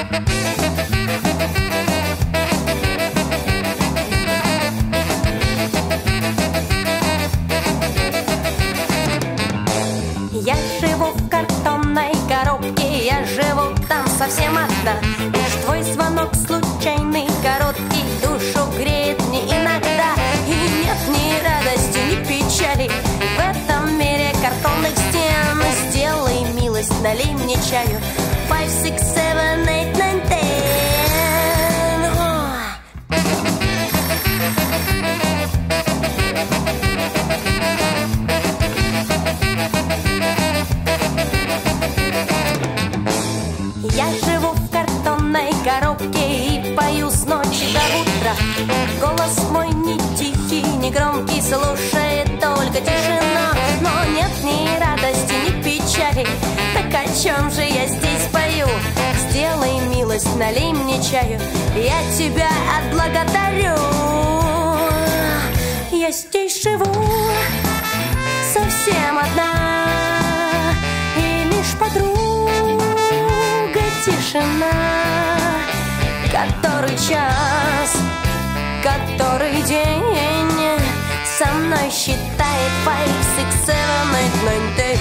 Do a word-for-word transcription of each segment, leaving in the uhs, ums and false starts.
Я живу в картонной коробке, я живу там совсем одна. Лишь твой звонок случайный, короткий, душу греет мне иногда. И нет ни радости, ни печали в этом мире картонных стен. Сделай милость, налей мне чаю. Five, six, seven, eight, nine, ten. Я живу в картонной коробке и пою с ночи до утра. Голос мой не тихий, не громкий, слушает только тишина. Но нет ни радости, ни печали, так о чем же я здесь пою? Сделай милость, налей мне чаю, я тебя отблагодарю. Я здесь живу совсем одна, и лишь подруга тишина. Который час, который день со мной считает five, six, seven, eight, nine, ten.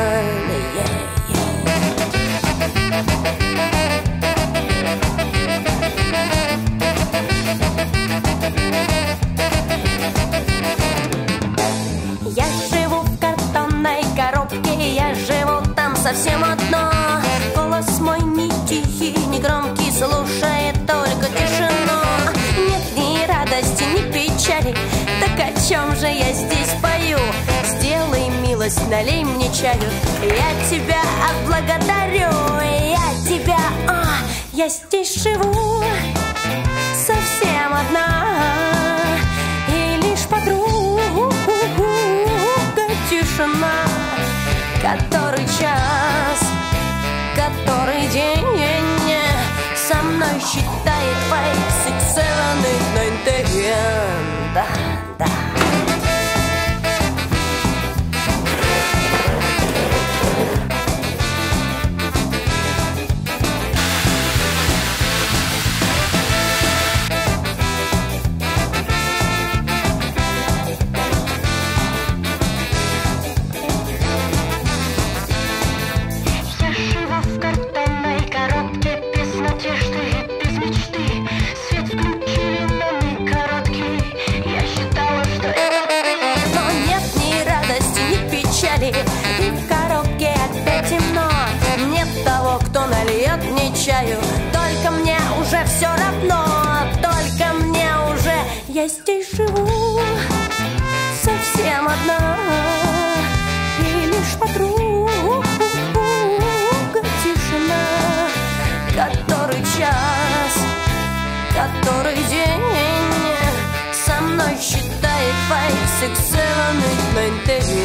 Я живу в картонной коробке, я живу там совсем одна. Голос мой не тихий, не громкий, слушает только тишину. Нет ни радости, ни печали, так о чем же я здесь пою? Сделай милость, налей мне чаю, я тебя отблагодарю. Я тебя, а, я здесь живу совсем одна, и лишь подруга тишина. Который час, который день со мной считает five, six, seven, eight, nine, ten. Да, да. И в коробке опять темно. Нет того, кто нальет мне чаю. Только мне уже все равно, только мне уже. Я здесь живу совсем одна, и лишь подруга тишина. Который час, который день со мной считает five, six, seven, eight, nine, ten.